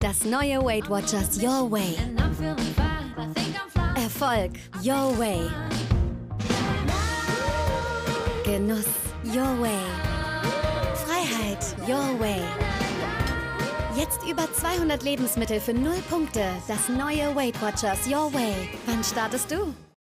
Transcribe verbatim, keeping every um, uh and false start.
Das neue Weight Watchers Your Way. Erfolg Your Way. Genuss Your Way. Freiheit Your Way. Jetzt über zweihundert Lebensmittel für null Punkte. Das neue Weight Watchers Your Way. Wann startest du?